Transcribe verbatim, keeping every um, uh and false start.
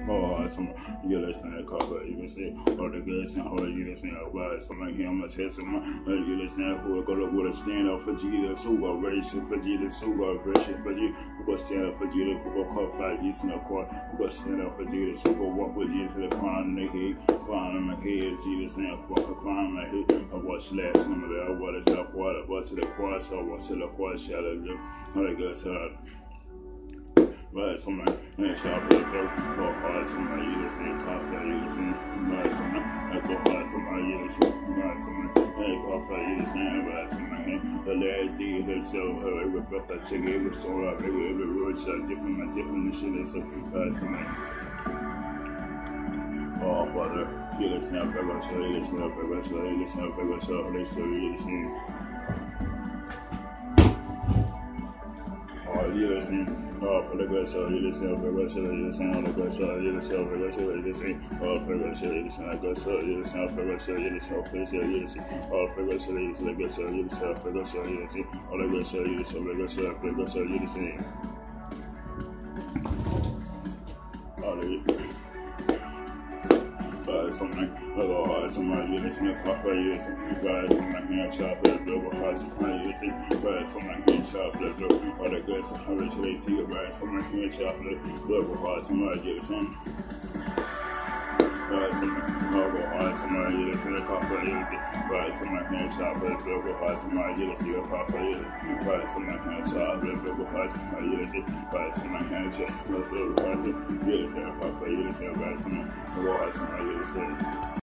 Oh, some you listen to cover, you can see all the good and all you listen to about something here, I'm a test of my you listen to who are gonna would stand up for Jesus, who are racing for Jesus, who are racing for you, who go stand up for Jesus, who go call five Jesus in the court, who go stand up for Jesus, who go walk with Jesus to the crown in the head, crown in my head, Jesus and the crown in my head. I watch last number there, what is up, what what to the cross, or what to the cross shall I do? All the good stuff. Right, somebody, and shop it, go hard, somebody, you listen, cop that, you listen, right, somebody, go hard, somebody, you listen, right, somebody, hey, cop that, you listen, right, somebody, the last day of so, every breath I take, every soul, every, every word, so different, my definition is, right, somebody. Oh, Father, you listen, I'm very much, you listen, I'm very much, you listen, I'm very much, you listen, you listen. Oh, you listen. Oh, for the good soul, you listen, for the good soul, you listen, on the good soul, you listen, for the good soul, you listen, oh, for the good soul, you listen, the good soul, you listen, for the good soul, you listen, for the good soul, you listen, oh, for the good soul, you listen, the good soul, you listen, for the good soul, you listen, oh, the good soul, you listen, for the good soul, for the good soul, you listen. Hallelujah. God, something, oh God, somebody, you listen, to Papa, you listen, God, somebody, hand chocolate, double heart, somebody, you listen, God, somebody, hand chocolate, all the good, so how rich they see, God, somebody, hand chocolate, double heart, somebody, you listen, God, somebody, double heart, somebody, you listen, to Papa, you listen, God, somebody, hand chocolate, double heart, somebody, you listen, to Papa, you listen, God, somebody, hand chocolate, double heart, somebody, you listen, God, somebody, hand chocolate, double heart, you listen, to Papa, you listen, God, somebody, Lord, somebody, you listen.